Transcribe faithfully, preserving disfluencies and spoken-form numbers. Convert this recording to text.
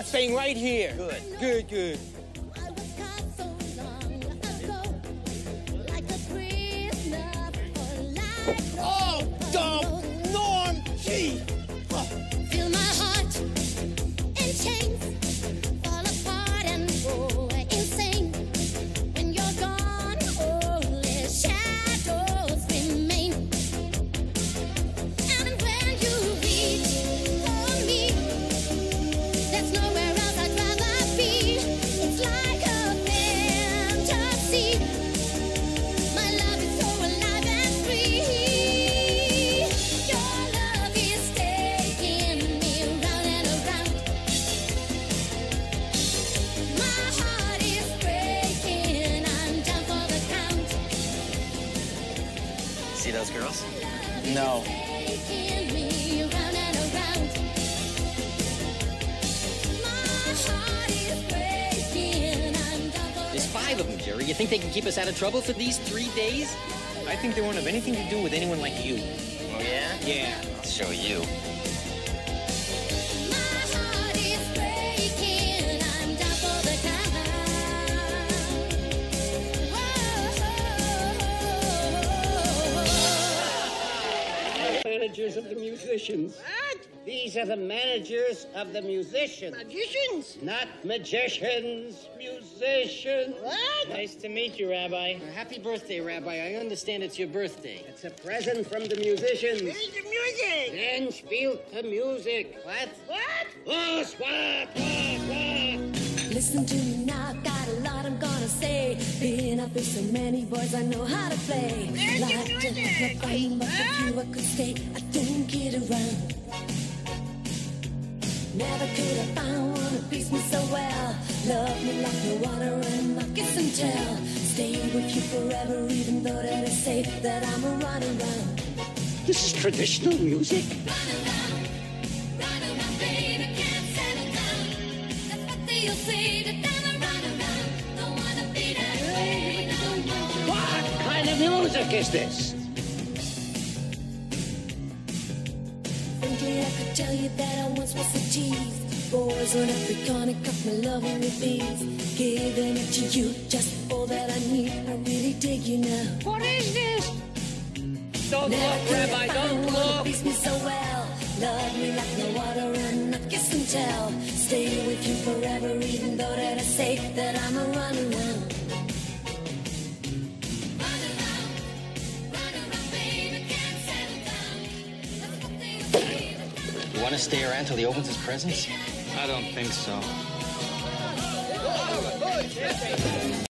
I'm staying right here. Good. Good, good. Oh, dumb Norm G. Oh. Feel my heart in chains, fall apart and go insane. When you're gone, only shadows remain. And when you reach for me, there's nowhere else I'd rather be. It's like a fantasy. My love is so alive and free. Your love is taking me round and around. My heart is breaking, I'm down for the count. See those girls? No. Taking me round and around. My heart is breaking, I'm down for There's five of them, Jerry. You think they can keep us out of trouble for these three days? I think they won't have anything to do with anyone like you. Oh, yeah? Yeah. I'll show you. My heart is breaking, I'm down for the count. Managers of the musicians. What? These are the managers of the musicians. Magicians? Not magicians, musicians. What? Nice to meet you, Rabbi. Happy birthday, Rabbi. I understand it's your birthday. It's a present from the musicians. Where's the music? Then spielt the music. What? What? Oh, swat, swat, swat. Listen to me now, I've got a lot I'm gonna say. Being up with so many boys, I know how to play. Where's the Like to music? have a fun, but Huh? if you I could stay, I don't get around. Never could have found one who beats me so well. Love me like no water and I kiss and tell. Stay with you forever, even though that I say that I'm a runaround. This is traditional music. Runaround, runaround, baby, can't settle down. That's what they'll say, that I'm a runaround. Don't wanna be that way no more. What kind of music is this? Frankly, I could tell you that I once was a tease. Boys on Africana cut my loving with beads. Giving it to you, just all that I need. I really dig you now. What is this? Don't look, Rabbi, don't look. Beats me so well. Love me like no water and I kiss and tell. Stay with you forever, even though that I say that I'm a runaround. Runaround, runaround, baby, can't settle down. That's what they'll say, that I'm a You want to stay around till he opens his presents? I don't think so.